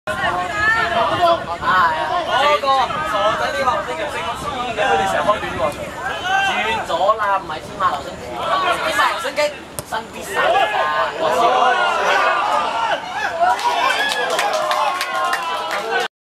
嗰個傻仔啲話唔識嘅，識個黐嘅，佢哋成日開短喎。轉咗啦，唔係天馬流星拳，天馬流星擊新必殺㗎。